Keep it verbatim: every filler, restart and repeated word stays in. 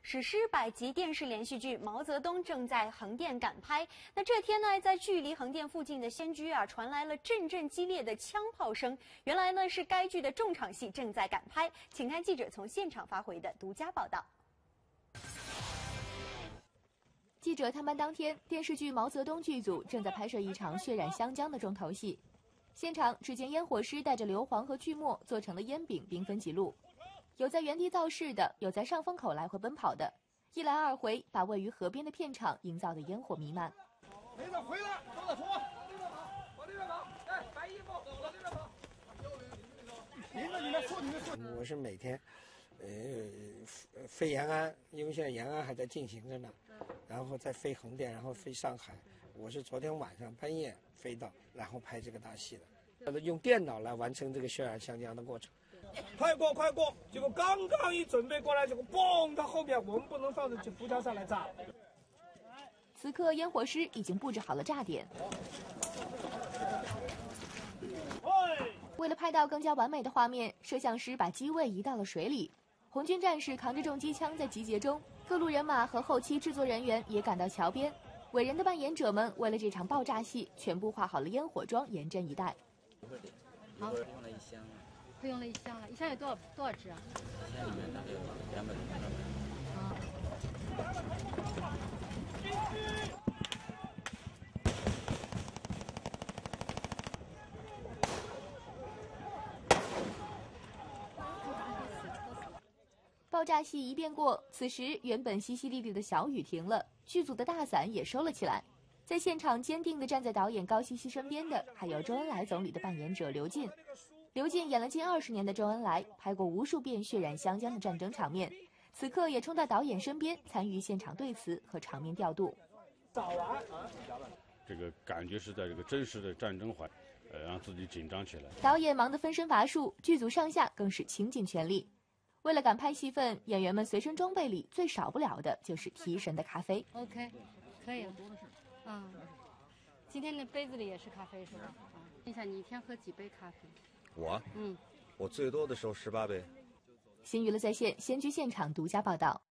史诗百集电视连续剧《毛泽东》正在横店赶拍。那这天呢，在距离横店附近的仙居啊，传来了阵阵激烈的枪炮声。原来呢，是该剧的重场戏正在赶拍。请看记者从现场发回的独家报道。 记者探班当天，电视剧《毛泽东》剧组正在拍摄一场血染湘江的重头戏。现场只见烟火师带着硫磺和锯末做成了烟饼，兵分几路。有在原地造势的，有在上风口来回奔跑的，一来二回，把位于河边的片场营造的烟火弥漫。 没事，回来，都在冲，往这边跑，往这边跑，哎，白衣服，往这边跑。您呢？你来说，你来说。 我是每天，呃，飞延安，因为现在延安还在进行着呢，然后再飞横店，然后飞上海。我是昨天晚上半夜飞到，然后拍这个大戏的，用电脑来完成这个血染湘江的过程。 快过快过！结果刚刚一准备过来，结果嘣到后面，我们不能放着浮桥上来炸。 此刻烟火师已经布置好了炸点。为了拍到更加完美的画面，摄像师把机位移到了水里。红军战士扛着重机枪在集结中，各路人马和后期制作人员也赶到桥边。伟人的扮演者们为了这场爆炸戏，全部化好了烟火妆，严阵以待。 好，用了一箱。会用了一箱了，一箱有多少多少只啊？一箱里面大概有两百多只。啊。爆炸戏一遍过，此时原本淅淅沥沥的小雨停了，剧组的大伞也收了起来。在现场坚定地站在导演高希希身边的，还有周恩来总理的扮演者刘进。刘进演了近二十年的周恩来，拍过无数遍血染湘江的战争场面，此刻也冲到导演身边，参与现场对词和场面调度。 这个感觉是在这个真实的战争环，呃，让自己紧张起来。 导演忙得分身乏术，剧组上下更是倾尽全力。为了赶拍戏份，演员们随身装备里最少不了的就是提神的咖啡。 OK， 可以了。嗯，今天的杯子里也是咖啡是吧？啊，问一下你一天喝几杯咖啡？ 我， 嗯， 我最多的时候十八杯。 新娱乐在线，仙居现场独家报道。